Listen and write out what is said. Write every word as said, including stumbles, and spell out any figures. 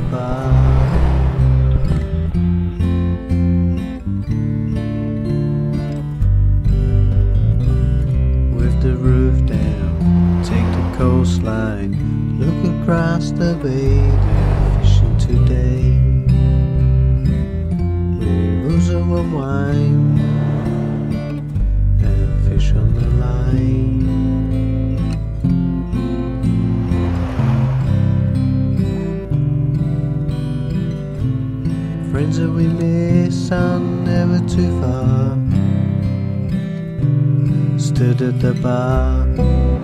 bar. With the roof down, take the coastline, look across the bay, they're fishing today. Rivers of wine and fish on the line. Friends that we miss are never too far. Stood at the bar